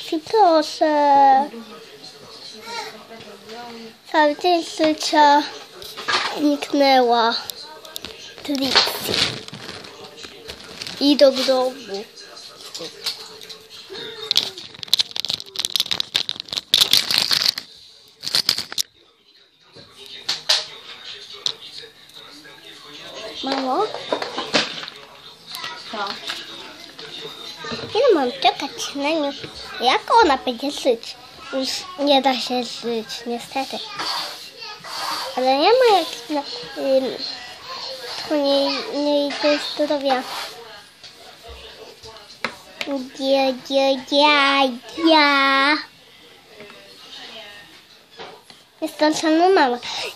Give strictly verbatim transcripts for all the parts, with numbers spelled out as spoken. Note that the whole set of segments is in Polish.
Trixie, proszę. Cały dzień życia zniknęła Trixie. I do grobu. Mamo? Co? Ile mam czekać na nią? Jak ona będzie żyć? Już nie da się żyć, niestety. Ale nie ma jak na, ym, to nie, nie idzie zdrowia. Ja, ja, ja, ja. Jestem samą mamą.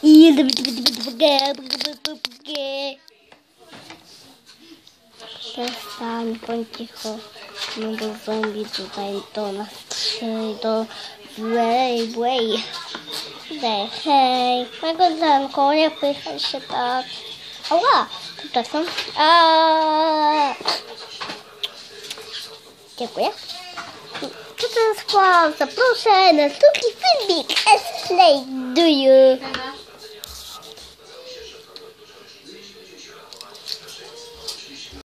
Przestań, bądź cicho, no bo zombie tutaj do nas przyjdą. Błej, błej. Hej, hej, mego zanko, nie pychaj się tak. Ała, przepraszam. Aaaa. Dziękuję. To ten skład, zaproszę na drugi filmik. Slay, do you?